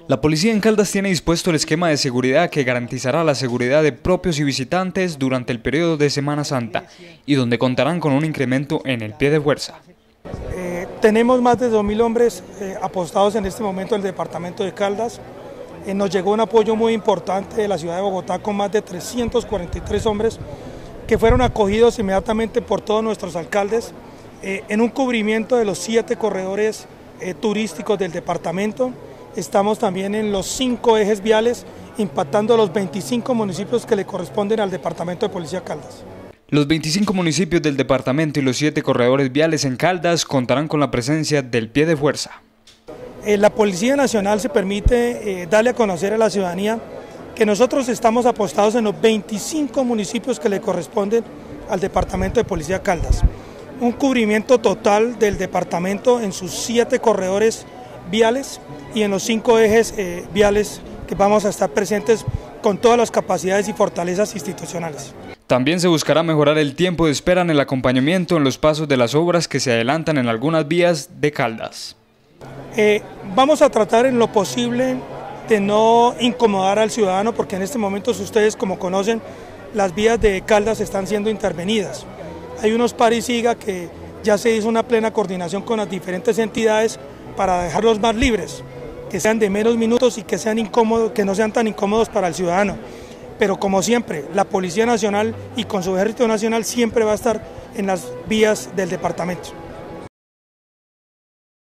La policía en Caldas tiene dispuesto el esquema de seguridad que garantizará la seguridad de propios y visitantes durante el periodo de Semana Santa y donde contarán con un incremento en el pie de fuerza. Tenemos más de 2.000 hombres apostados en este momento en el departamento de Caldas. Nos llegó un apoyo muy importante de la ciudad de Bogotá con más de 343 hombres que fueron acogidos inmediatamente por todos nuestros alcaldes en un cubrimiento de los 7 corredores turísticos del departamento. Estamos también en los 5 ejes viales, impactando los 25 municipios que le corresponden al Departamento de Policía Caldas. Los 25 municipios del departamento y los 7 corredores viales en Caldas contarán con la presencia del pie de fuerza. La Policía Nacional se permite darle a conocer a la ciudadanía que nosotros estamos apostados en los 25 municipios que le corresponden al Departamento de Policía Caldas. Un cubrimiento total del departamento en sus 7 corredores viales y en los 5 ejes viales que vamos a estar presentes con todas las capacidades y fortalezas institucionales. También se buscará mejorar el tiempo de espera en el acompañamiento en los pasos de las obras que se adelantan en algunas vías de Caldas. Vamos a tratar en lo posible de no incomodar al ciudadano, porque en este momento ustedes, como conocen, las vías de Caldas están siendo intervenidas. Hay unos par y siga que ya se hizo una plena coordinación con las diferentes entidades para dejarlos más libres, que sean de menos minutos y que sean incómodos, que no sean tan incómodos para el ciudadano. Pero como siempre, la Policía Nacional y con su Ejército Nacional siempre va a estar en las vías del departamento.